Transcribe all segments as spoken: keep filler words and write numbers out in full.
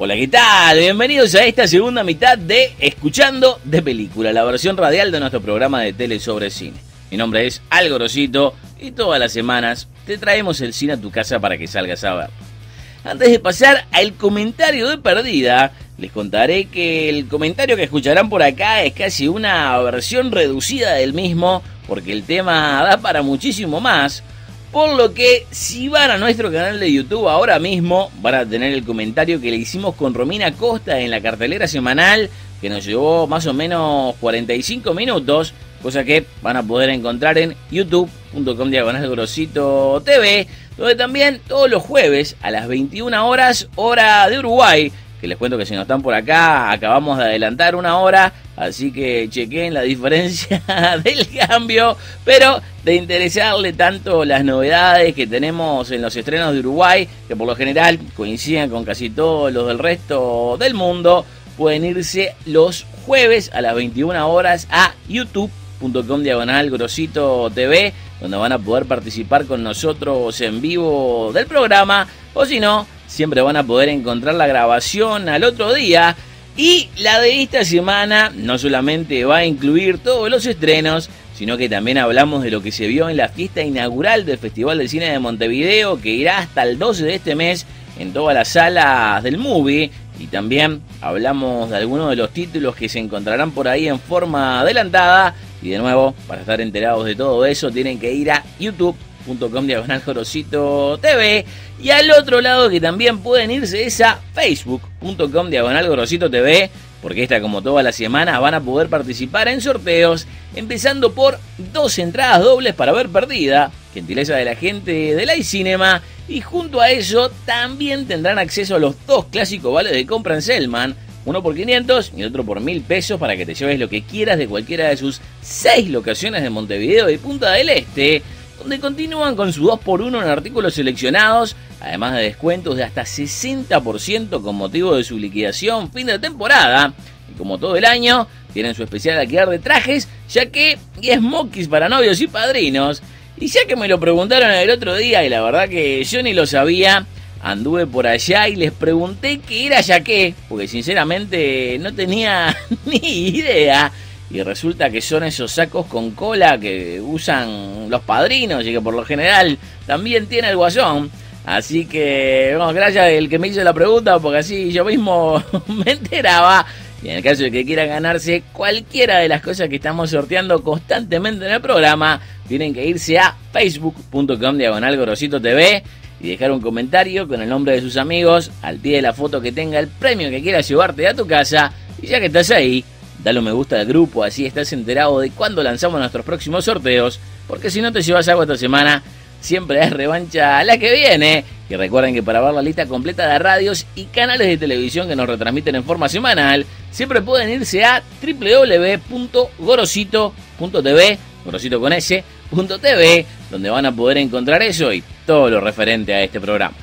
Hola, ¿qué tal? Bienvenidos a esta segunda mitad de Escuchando de Película, la versión radial de nuestro programa de tele sobre cine. Mi nombre es Algo Rosito y todas las semanas te traemos el cine a tu casa para que salgas a ver. Antes de pasar al comentario de perdida, les contaré que el comentario que escucharán por acá es casi una versión reducida del mismo, porque el tema da para muchísimo más. Por lo que, si van a nuestro canal de YouTube ahora mismo, van a tener el comentario que le hicimos con Romina Costa en la cartelera semanal, que nos llevó más o menos cuarenta y cinco minutos, cosa que van a poder encontrar en youtube punto com diagonal grosito tv, donde también todos los jueves a las veintiuna horas, hora de Uruguay, que les cuento que si no están por acá, acabamos de adelantar una hora, así que chequen la diferencia del cambio, pero de interesarle tanto las novedades que tenemos en los estrenos de Uruguay, que por lo general coinciden con casi todos los del resto del mundo, pueden irse los jueves a las veintiuna horas a youtube punto com diagonal grosito tv, donde van a poder participar con nosotros en vivo del programa, o si no, siempre van a poder encontrar la grabación al otro día. Y la de esta semana no solamente va a incluir todos los estrenos, sino que también hablamos de lo que se vio en la fiesta inaugural del Festival del Cine de Montevideo, que irá hasta el doce de este mes en todas las salas del Movie. Y también hablamos de algunos de los títulos que se encontrarán por ahí en forma adelantada. Y de nuevo, para estar enterados de todo eso, tienen que ir a youtube punto com diagonal grosito tv, y al otro lado que también pueden irse es a facebook punto com diagonal grosito tv, porque esta, como todas las semanas, van a poder participar en sorteos, empezando por dos entradas dobles para ver Perdida, gentileza de la gente del iCinema, y junto a eso también tendrán acceso a los dos clásicos vales de compra en Selman, uno por quinientos y otro por mil pesos, para que te lleves lo que quieras de cualquiera de sus seis locaciones de Montevideo y Punta del Este, donde continúan con su dos por uno en artículos seleccionados, además de descuentos de hasta sesenta por ciento con motivo de su liquidación fin de temporada. Y como todo el año, tienen su especial alquiler de trajes, ya que y smokies para novios y padrinos. Y ya que me lo preguntaron el otro día, y la verdad que yo ni lo sabía, anduve por allá y les pregunté qué era yaqué, porque sinceramente no tenía ni idea. Y resulta que son esos sacos con cola que usan los padrinos y que por lo general también tiene el guasón. Así que, bueno, gracias al que me hizo la pregunta, porque así yo mismo me enteraba. Y en el caso de que quieran ganarse cualquiera de las cosas que estamos sorteando constantemente en el programa, tienen que irse a facebook punto com diagonal grosito tv y dejar un comentario con el nombre de sus amigos al pie de la foto que tenga el premio que quieras llevarte a tu casa. Y ya que estás ahí, dale un me gusta al grupo, así estás enterado de cuándo lanzamos nuestros próximos sorteos, porque si no te llevas algo esta semana, siempre es revancha la que viene. Y recuerden que para ver la lista completa de radios y canales de televisión que nos retransmiten en forma semanal, siempre pueden irse a doble u doble u doble u punto grosito punto tv, grosito con S, punto tv, donde van a poder encontrar eso y todo lo referente a este programa.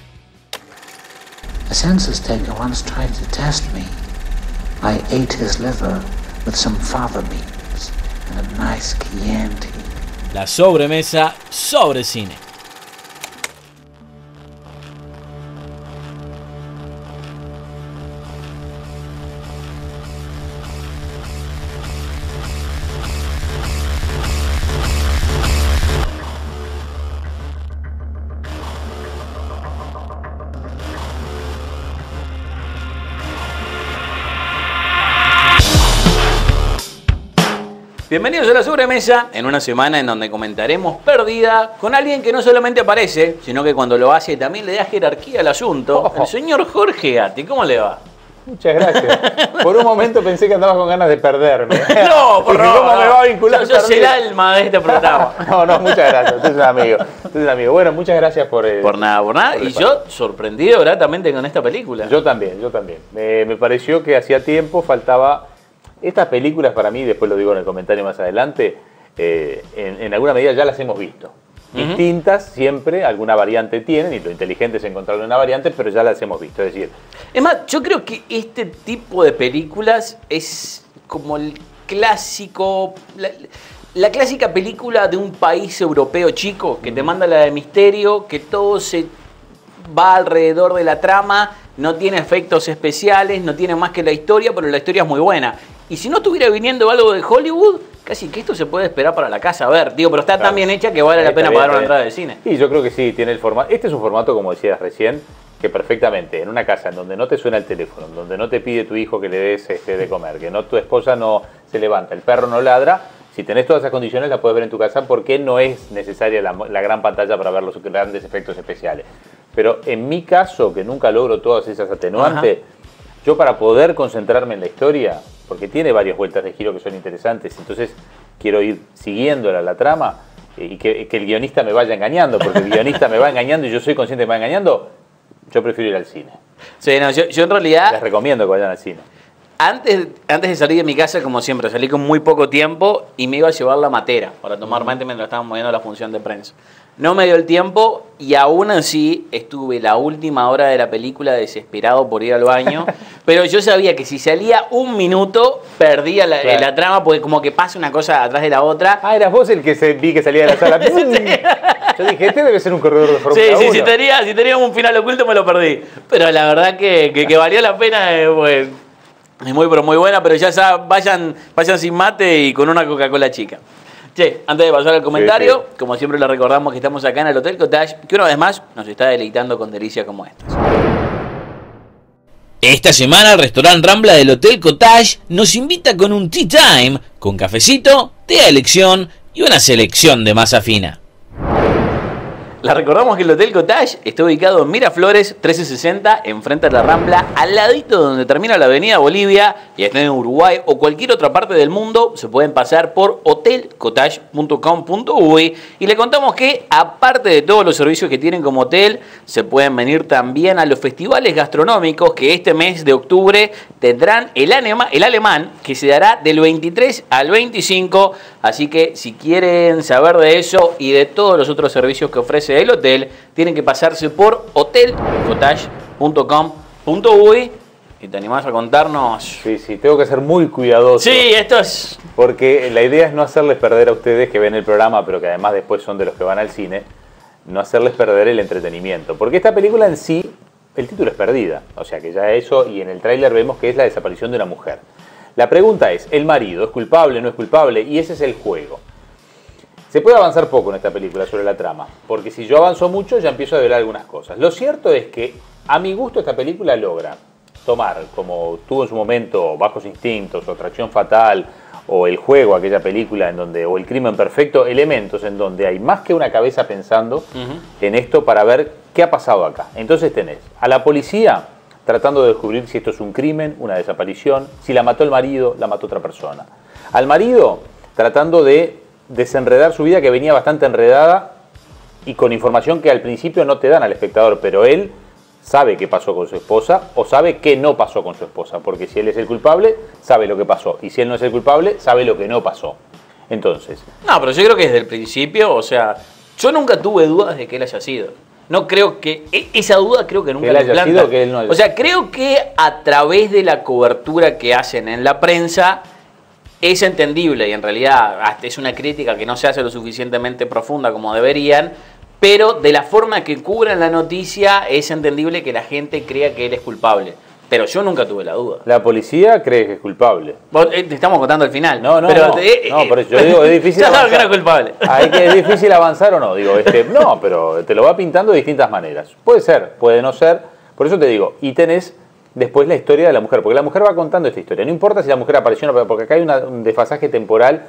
A census taker once tried to test me. I ate his liver with some fava beans and a nice Chianti. La sobremesa sobre cine. Bienvenidos a la sobremesa, en una semana en donde comentaremos Perdida con alguien que no solamente aparece, sino que cuando lo hace también le da jerarquía al asunto, oh. El señor Jorge Gatti. ¿Cómo le va? Muchas gracias. Por un momento pensé que andabas con ganas de perderme. No, por favor. ¿Cómo no. me va a vincular? Yo soy el alma de este programa. No, no, muchas gracias. Usted es un amigo. Usted es un amigo. Bueno, muchas gracias por... Eh, por nada, por nada. Por y yo sorprendido gratamente con esta película. Yo también, yo también. Me, me pareció que hacía tiempo faltaba... Estas películas para mí, después lo digo en el comentario más adelante, eh, en, en alguna medida ya las hemos visto. Uh-huh. Distintas siempre, alguna variante tienen, y lo inteligente es encontrarle una variante, pero ya las hemos visto. Es decir, es más, yo creo que este tipo de películas es como el clásico, la, la clásica película de un país europeo chico que te manda la de misterio, que todo se va alrededor de la trama no tiene efectos especiales, no tiene más que la historia, pero la historia es muy buena. Y si no estuviera viniendo algo de Hollywood, casi que esto se puede esperar para la casa a ver, digo, pero está claro, tan bien hecha que vale la pena bien, pagar una entrada de cine. Y yo creo que sí, tiene el formato. Este es un formato, como decías recién, que perfectamente, en una casa en donde no te suena el teléfono, en donde no te pide tu hijo que le des este, de comer, que no tu esposa no se levanta, el perro no ladra, si tenés todas esas condiciones la puedes ver en tu casa porque no es necesaria la, la gran pantalla para ver los grandes efectos especiales. Pero en mi caso, que nunca logro todas esas atenuantes, ajá, yo para poder concentrarme en la historia, porque tiene varias vueltas de giro que son interesantes, entonces quiero ir siguiéndola la trama y que, que el guionista me vaya engañando, porque el guionista me va engañando y yo soy consciente que me va engañando, yo prefiero ir al cine. Sí, no, yo, yo en realidad... Les recomiendo que vayan al cine. Antes, antes de salir de mi casa, como siempre, salí con muy poco tiempo y me iba a llevar la matera para tomar mate mientras estaban moviendo la función de prensa. No me dio el tiempo y aún así estuve la última hora de la película desesperado por ir al baño, pero yo sabía que si salía un minuto perdía la, claro, la trama porque como que pasa una cosa atrás de la otra. Ah, eras vos el que se, vi que salía de la sala. Sí. Yo dije, este debe ser un corredor de Fórmula Sí, sí, uno. si tenía, si tenía un final oculto me lo perdí. Pero la verdad que, que, que valió la pena, eh, pues, es muy, pero muy buena, pero ya saben, vayan, vayan sin mate y con una Coca-Cola chica. Che, antes de pasar al comentario, sí, sí, como siempre le recordamos que estamos acá en el Hotel Cottage, que una vez más nos está deleitando con delicias como estas. Esta semana el restaurante Rambla del Hotel Cottage nos invita con un tea time, con cafecito, té a elección y una selección de masa fina. Les recordamos que el Hotel Cottage está ubicado en Miraflores trece sesenta, enfrente a la Rambla, al ladito donde termina la avenida Bolivia, y estén en Uruguay o cualquier otra parte del mundo, se pueden pasar por hotel cottage punto com punto uy y le contamos que, aparte de todos los servicios que tienen como hotel, se pueden venir también a los festivales gastronómicos que este mes de octubre tendrán el, anema, el alemán, que se dará del veintitrés al veinticinco, así que si quieren saber de eso y de todos los otros servicios que ofrece el hotel, tienen que pasarse por hotel cottage punto com punto uy y te animás a contarnos. Sí, sí, tengo que ser muy cuidadoso. Sí, esto es... Porque la idea es no hacerles perder a ustedes que ven el programa, pero que además después son de los que van al cine, no hacerles perder el entretenimiento. Porque esta película en sí, el título es Perdida. O sea que ya eso, y en el tráiler vemos que es la desaparición de una mujer. La pregunta es, ¿el marido es culpable, no es culpable? Y ese es el juego. Se puede avanzar poco en esta película sobre la trama, porque si yo avanzo mucho ya empiezo a ver algunas cosas. Lo cierto es que, a mi gusto, esta película logra tomar, como tuvo en su momento Bajos Instintos, o Atracción Fatal, o El Juego, aquella película en donde, o El Crimen Perfecto, elementos en donde hay más que una cabeza pensando uh-huh. en esto para ver qué ha pasado acá. Entonces tenés a la policía tratando de descubrir si esto es un crimen, una desaparición, si la mató el marido, la mató otra persona. Al marido tratando de desenredar su vida, que venía bastante enredada y con información que al principio no te dan al espectador, pero él sabe qué pasó con su esposa o sabe qué no pasó con su esposa, porque si él es el culpable, sabe lo que pasó, y si él no es el culpable, sabe lo que no pasó. Entonces... No, pero yo creo que desde el principio, o sea, yo nunca tuve dudas de que él haya sido. No creo que... Esa duda creo que nunca que él haya sido, que él no haya... O sea, creo que a través de la cobertura que hacen en la prensa es entendible, y en realidad hasta es una crítica que no se hace lo suficientemente profunda como deberían, pero de la forma que cubren la noticia es entendible que la gente crea que él es culpable. Pero yo nunca tuve la duda. La policía cree que es culpable. Vos, eh, te estamos contando el final. No, no, pero no. Te, eh, no por eso yo digo, es difícil ya avanzar. Que era culpable. Hay que, es difícil avanzar o no. Digo, este, no, pero te lo va pintando de distintas maneras. Puede ser, puede no ser. Por eso te digo, y tenés después la historia de la mujer, porque la mujer va contando esta historia. No importa si la mujer apareció o no, porque acá hay una, un desfasaje temporal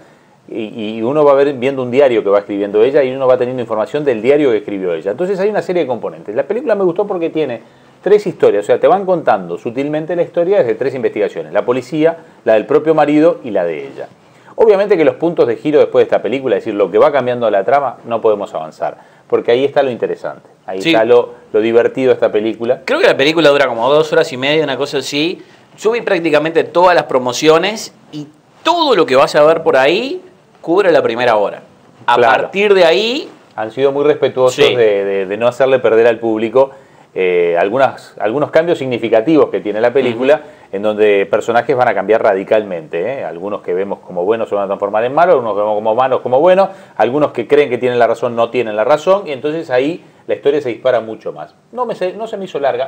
y, y uno va a ver, viendo un diario que va escribiendo ella y uno va teniendo información del diario que escribió ella. Entonces hay una serie de componentes. La película me gustó porque tiene tres historias, o sea, te van contando sutilmente la historia desde tres investigaciones. La policía, la del propio marido y la de ella. Obviamente que los puntos de giro después de esta película, es decir, lo que va cambiando la trama, no podemos avanzar. Porque ahí está lo interesante, ahí sí. está lo, lo divertido de esta película. Creo que la película dura como dos horas y media, una cosa así. Yo vi prácticamente todas las promociones y todo lo que vas a ver por ahí cubre la primera hora. A claro. partir de ahí... Han sido muy respetuosos sí. de, de, de no hacerle perder al público eh, algunas, algunos cambios significativos que tiene la película, uh-huh. en donde personajes van a cambiar radicalmente. ¿eh? Algunos que vemos como buenos se van a transformar en malos, algunos que vemos como malos como buenos, algunos que creen que tienen la razón no tienen la razón, y entonces ahí la historia se dispara mucho más. No, me, no se me hizo larga.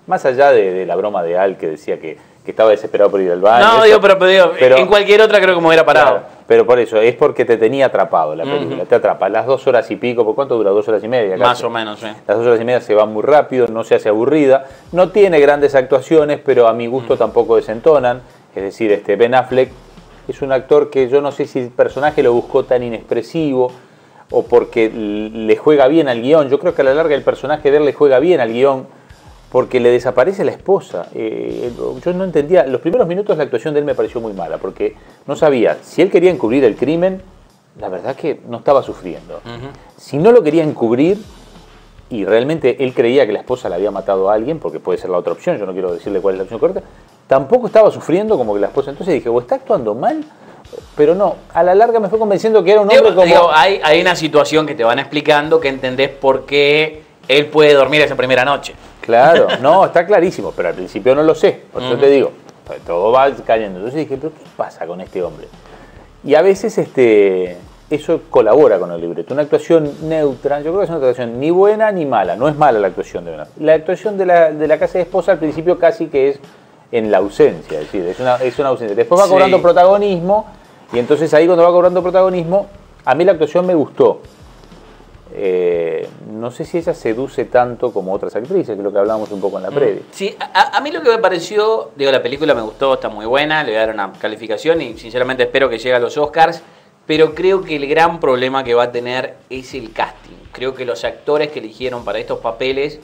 Más allá de, de la broma de Al que decía que, que estaba desesperado por ir al baño. No, eso, digo, pero, pero, digo, pero en cualquier otra creo que me hubiera parado. Claro, pero por eso, es porque te tenía atrapado la película. Uh-huh. Te atrapa. Las dos horas y pico, ¿por cuánto dura? Dos horas y media. Casi. Más o menos, sí. Las dos horas y media se van muy rápido, no se hace aburrida. No tiene grandes actuaciones, pero a mi gusto uh-huh. tampoco desentonan. Es decir, este Ben Affleck es un actor que yo no sé si el personaje lo buscó tan inexpresivo o porque le juega bien al guión. Yo creo que a la larga el personaje de él le juega bien al guión porque le desaparece la esposa. Eh, yo no entendía, los primeros minutos la actuación de él me pareció muy mala porque no sabía si él quería encubrir el crimen, la verdad que no estaba sufriendo. Uh-huh. Si no lo quería encubrir y realmente él creía que la esposa le había matado a alguien, porque puede ser la otra opción, yo no quiero decirle cuál es la opción correcta, tampoco estaba sufriendo como que la esposa. Entonces dije, o está actuando mal, pero no, a la larga me fue convenciendo que era un hombre digo, como... Digo, hay, hay una situación que te van explicando que entendés por qué él puede dormir esa primera noche. Claro, no, está clarísimo, pero al principio no lo sé, por eso uh-huh. te digo, todo va cayendo. Entonces dije, pero ¿qué pasa con este hombre? Y a veces este, eso colabora con el libreto. Una actuación neutra, yo creo que es una actuación ni buena ni mala, no es mala la actuación de Ben Affleck. La actuación de la, de la casa de esposa al principio casi que es en la ausencia, es decir, es una, es una ausencia. Después va sí. cobrando protagonismo y entonces ahí cuando va cobrando protagonismo, a mí la actuación me gustó. Eh, no sé si ella seduce tanto como otras actrices, que es lo que hablábamos un poco en la previa. Sí, a, a mí lo que me pareció, digo, la película me gustó, está muy buena, le voy a dar una calificación y sinceramente espero que llegue a los Oscars, pero creo que el gran problema que va a tener es el casting. Creo que los actores que eligieron para estos papeles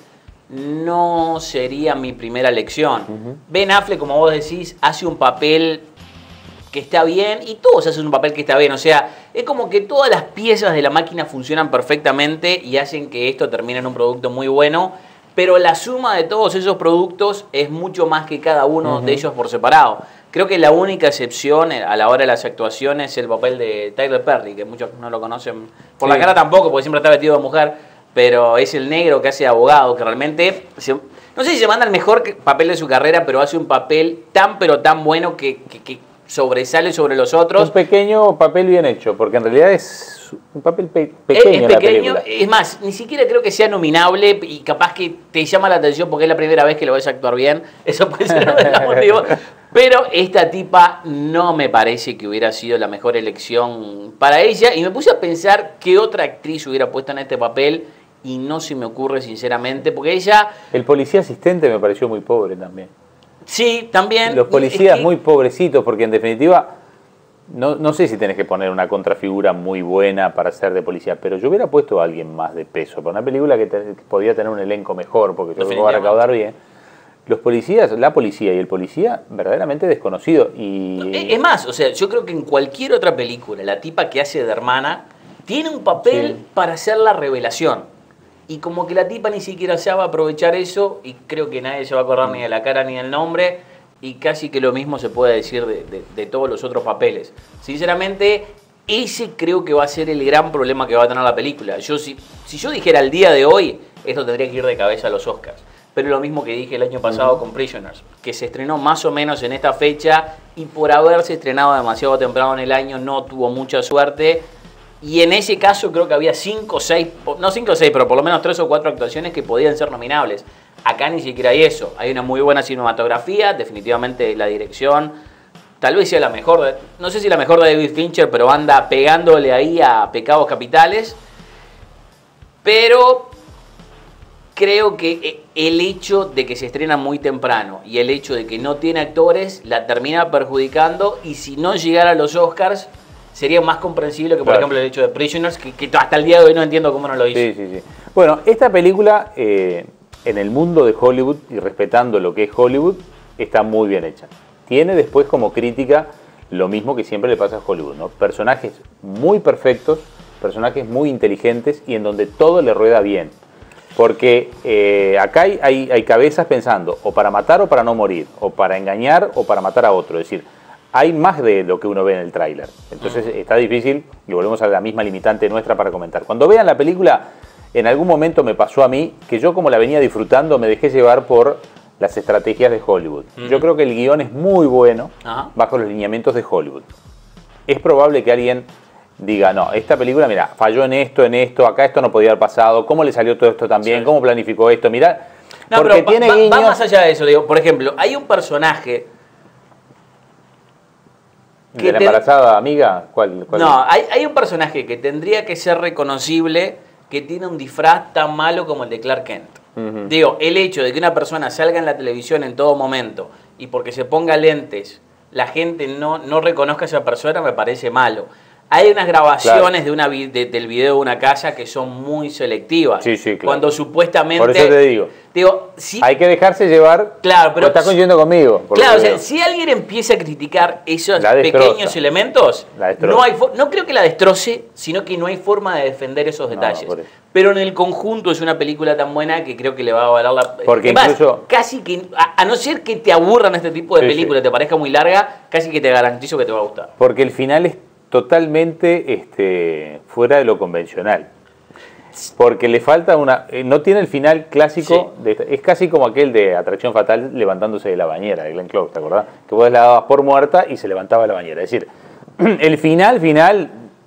no sería mi primera elección. Uh-huh. Ben Affleck, como vos decís, hace un papel que está bien y todos hacen un papel que está bien. O sea, es como que todas las piezas de la máquina funcionan perfectamente y hacen que esto termine en un producto muy bueno, pero la suma de todos esos productos es mucho más que cada uno uh-huh. de ellos por separado. Creo que la única excepción a la hora de las actuaciones es el papel de Tyler Perry, que muchos no lo conocen por sí. la cara tampoco, porque siempre está vestido de mujer, pero es el negro que hace de abogado, que realmente, se, no sé si se manda el mejor papel de su carrera, pero hace un papel tan pero tan bueno que, que, que sobresale sobre los otros. Un pequeño papel bien hecho, porque en realidad es un papel pe pequeño. Es, es pequeño, es más, ni siquiera creo que sea nominable y capaz que te llama la atención porque es la primera vez que lo ves actuar bien. Eso puede ser un motivo. Pero esta tipa no me parece que hubiera sido la mejor elección para ella. Y me puse a pensar qué otra actriz hubiera puesto en este papel y no se me ocurre sinceramente, porque ella... El policía asistente me pareció muy pobre también. Sí, también. Los policías es que... muy pobrecitos, porque en definitiva, no, no sé si tenés que poner una contrafigura muy buena para ser de policía, pero yo hubiera puesto a alguien más de peso, para una película que, te, que podía tener un elenco mejor, porque yo creo que va a recaudar bien. Los policías, la policía y el policía, verdaderamente desconocido. Y... Es más, o sea, yo creo que en cualquier otra película, la tipa que hace de hermana, tiene un papel sí. para hacer la revelación. Y como que la tipa ni siquiera sabe aprovechar eso, y creo que nadie se va a acordar ni de la cara ni del nombre, y casi que lo mismo se puede decir de, de, de todos los otros papeles. Sinceramente, ese creo que va a ser el gran problema que va a tener la película. Yo si, si yo dijera al día de hoy, esto tendría que ir de cabeza a los Oscars. Pero lo mismo que dije el año pasado uh-huh. con Prisoners, que se estrenó más o menos en esta fecha, y por haberse estrenado demasiado temprano en el año, no tuvo mucha suerte. Y en ese caso creo que había cinco o seis, no cinco o seis, pero por lo menos tres o cuatro actuaciones que podían ser nominables. Acá ni siquiera hay eso. Hay una muy buena cinematografía, definitivamente la dirección. Tal vez sea la mejor, de, no sé si la mejor de David Fincher, pero anda pegándole ahí a Pecados Capitales. Pero creo que el hecho de que se estrena muy temprano y el hecho de que no tiene actores la termina perjudicando. Y si no llegara a los Oscars, sería más comprensible que, por claro. ejemplo, el hecho de Prisoners, que, que hasta el día de hoy no entiendo cómo no lo hizo. Sí, sí, sí. Bueno, esta película, eh, en el mundo de Hollywood, y respetando lo que es Hollywood, está muy bien hecha. Tiene después como crítica lo mismo que siempre le pasa a Hollywood, ¿no? Personajes muy perfectos, personajes muy inteligentes y en donde todo le rueda bien. Porque eh, acá hay, hay, hay cabezas pensando o para matar o para no morir, o para engañar o para matar a otro. Es decir, hay más de lo que uno ve en el tráiler. Entonces está difícil, y volvemos a la misma limitante nuestra para comentar. Cuando vean la película, en algún momento me pasó a mí que yo, como la venía disfrutando, me dejé llevar por las estrategias de Hollywood. Uh-huh. Yo creo que el guión es muy bueno uh-huh. bajo los lineamientos de Hollywood. Es probable que alguien diga, no, esta película, mira, falló en esto, en esto, acá esto no podía haber pasado, ¿cómo le salió todo esto también? Sí. ¿Cómo planificó esto? Mirá, No, porque pero tiene va, guiños. va más allá de eso, digo. Por ejemplo, hay un personaje... ¿De la embarazada amiga? ¿Cuál, cuál No, hay, hay un personaje que tendría que ser reconocible, que tiene un disfraz tan malo como el de Clark Kent. Uh-huh. Digo, el hecho de que una persona salga en la televisión en todo momento y porque se ponga lentes, la gente no, no reconozca a esa persona, me parece malo. Hay unas grabaciones claro. de una, de, del video de una casa que son muy selectivas. Sí, sí, claro. Cuando supuestamente... Por eso te digo. digo si, hay que dejarse llevar... Claro, pero... Está coincidiendo conmigo. Claro, o sea, si alguien empieza a criticar esos pequeños elementos, no, hay no creo que la destroce, sino que no hay forma de defender esos detalles. No, pero en el conjunto es una película tan buena que creo que le va a valer la... Porque Además, incluso... casi que... A, a no ser que te aburran este tipo de sí, películas, sí. te parezca muy larga, casi que te garantizo que te va a gustar. Porque el final es totalmente este, fuera de lo convencional. Porque le falta una... Eh, no tiene el final clásico, sí. de, es casi como aquel de Atracción Fatal levantándose de la bañera, de Glenn Close, ¿te acordás? Que vos la dabas por muerta y se levantaba de la bañera. Es decir, el final, final,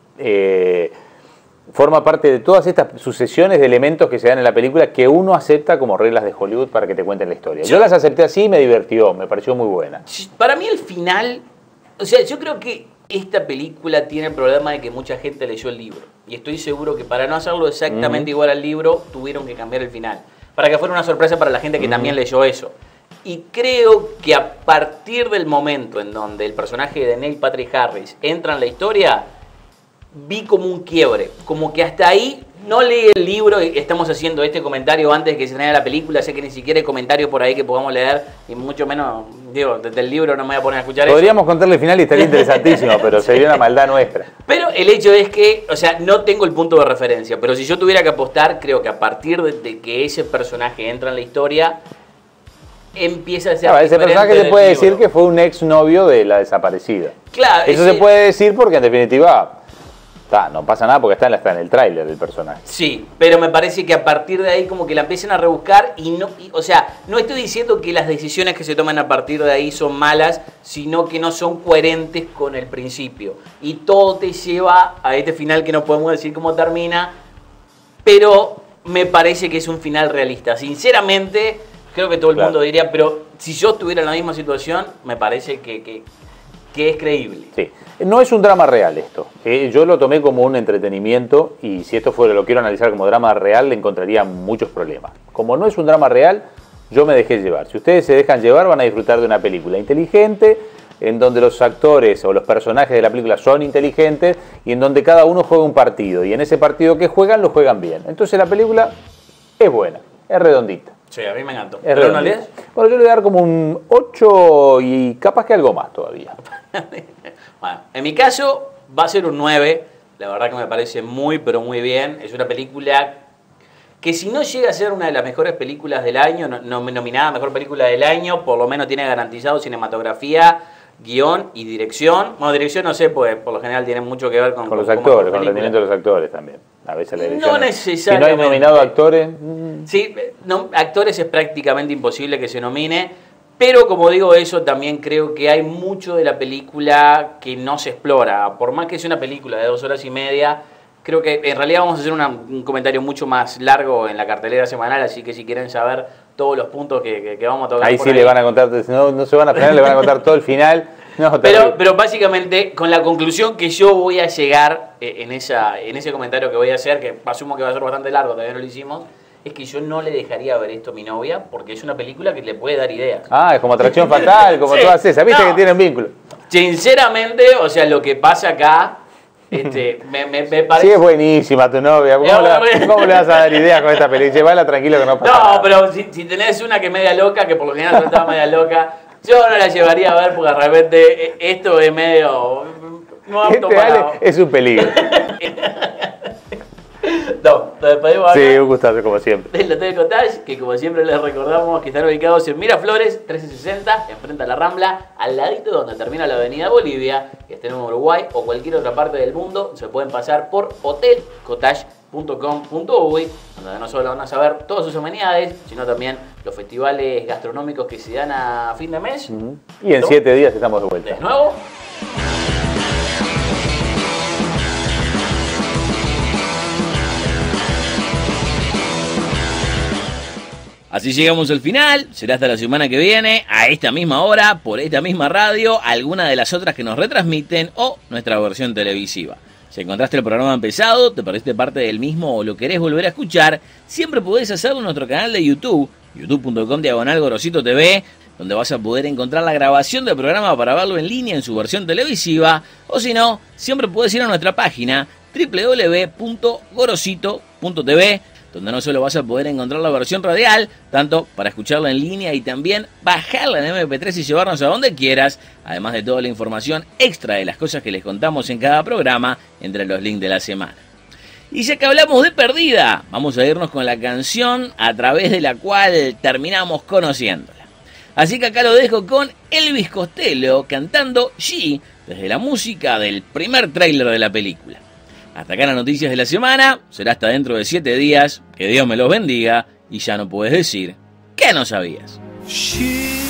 eh, forma parte de todas estas sucesiones de elementos que se dan en la película que uno acepta como reglas de Hollywood para que te cuenten la historia. Yo, yo las acepté así y me divirtió, me pareció muy buena. Para mí el final... O sea, yo creo que esta película tiene el problema de que mucha gente leyó el libro. Y estoy seguro que para no hacerlo exactamente uh-huh. igual al libro, tuvieron que cambiar el final. Para que fuera una sorpresa para la gente que uh-huh. también leyó eso. Y creo que a partir del momento en donde el personaje de Neil Patrick Harris entra en la historia, vi como un quiebre. Como que hasta ahí no leí el libro y estamos haciendo este comentario antes de que se estrene la película. Sé que ni siquiera hay comentarios por ahí que podamos leer. Y mucho menos, digo, desde el libro no me voy a poner a escuchar Podríamos eso. contarle el final y estaría interesantísimo, pero sería una maldad nuestra. Pero el hecho es que, o sea, no tengo el punto de referencia. Pero si yo tuviera que apostar, creo que a partir de, de que ese personaje entra en la historia, empieza a ser claro, ese personaje se puede libro. decir que fue un exnovio de la desaparecida. Claro. Eso ese... se puede decir porque en definitiva... Ta, no pasa nada porque está en, la, está en el tráiler del personaje. Sí, pero me parece que a partir de ahí como que la empiezan a rebuscar y no, y, o sea, no estoy diciendo que las decisiones que se toman a partir de ahí son malas, sino que no son coherentes con el principio. Y todo te lleva a este final que no podemos decir cómo termina, pero me parece que es un final realista. Sinceramente, creo que todo el claro. mundo diría, pero si yo estuviera en la misma situación, me parece que... que que es creíble. Sí, no es un drama real esto. Eh, yo lo tomé como un entretenimiento y si esto fuera, lo quiero analizar como drama real, le encontraría muchos problemas. Como no es un drama real, yo me dejé llevar. Si ustedes se dejan llevar, van a disfrutar de una película inteligente, en donde los actores o los personajes de la película son inteligentes y en donde cada uno juega un partido. Y en ese partido que juegan, lo juegan bien. Entonces la película es buena, es redondita. Sí, a mí me encantó. Es ¿Pero no diez? Bueno, yo le voy a dar como un ocho y capaz que algo más todavía. Bueno, en mi caso va a ser un nueve. La verdad que me parece muy, pero muy bien. Es una película que si no llega a ser una de las mejores películas del año, no, no, nominada a Mejor Película del Año, por lo menos tiene garantizado cinematografía, guión y dirección. Bueno, dirección no sé, porque por lo general tiene mucho que ver con... Con los con, actores, con el rendimiento de los actores también. A veces la dirección... No necesariamente. Si no hay nominado actores... Sí, no, actores es prácticamente imposible que se nomine, pero como digo eso, también creo que hay mucho de la película que no se explora. Por más que sea una película de dos horas y media, creo que en realidad vamos a hacer una, un comentario mucho más largo en la cartelera semanal, así que si quieren saber todos los puntos que, que, que vamos a tocar... Ahí sí ahí. le van a contar, no, no se van a frenar, le van a contar todo el final... No, pero, pero básicamente con la conclusión que yo voy a llegar en, esa, en ese comentario que voy a hacer, que asumo que va a ser bastante largo, todavía no lo hicimos, es que yo no le dejaría ver esto a mi novia porque es una película que le puede dar ideas. Ah, es como Atracción Fatal, como sí, todas esas, viste no, que tienen vínculo. Sinceramente, o sea, lo que pasa acá, este, me, me, me parece... Sí, es buenísima tu novia, ¿cómo, la, ¿cómo le vas a dar ideas con esta película? Llévala tranquilo que no pasa No, nada. pero si, si tenés una que es media loca, que por lo general no estaba media loca... Yo no la llevaría a ver porque de repente esto es medio... No este Ale es un peligro. No, nos despedimos acá. Sí, un gustazo como siempre. Del Hotel Cottage, que como siempre les recordamos que están ubicados en Miraflores trescientos sesenta, enfrente a la Rambla, al ladito donde termina la avenida Bolivia, que estén en Uruguay o cualquier otra parte del mundo, se pueden pasar por hotel cottage punto com punto uy, donde no solo van a saber todas sus amenidades, sino también los festivales gastronómicos que se dan a fin de mes. Uh-huh. Y en siete días estamos de vuelta. De nuevo. Así llegamos al final, será hasta la semana que viene, a esta misma hora, por esta misma radio, alguna de las otras que nos retransmiten o nuestra versión televisiva. Si encontraste el programa empezado, te perdiste parte del mismo o lo querés volver a escuchar, siempre podés hacerlo en nuestro canal de YouTube, youtube punto com diagonal Gorosito T V, donde vas a poder encontrar la grabación del programa para verlo en línea en su versión televisiva, o si no, siempre podés ir a nuestra página doble u doble u doble u punto gorosito punto t v, donde no solo vas a poder encontrar la versión radial, tanto para escucharla en línea y también bajarla en eme pe tres y llevarnos a donde quieras, además de toda la información extra de las cosas que les contamos en cada programa, entre los links de la semana. Y ya que hablamos de perdida, vamos a irnos con la canción a través de la cual terminamos conociéndola. Así que acá lo dejo con Elvis Costello cantando She, desde la música del primer tráiler de la película. Hasta acá las noticias de la semana, será hasta dentro de siete días, que Dios me los bendiga, y ya no puedes decir que no sabías. She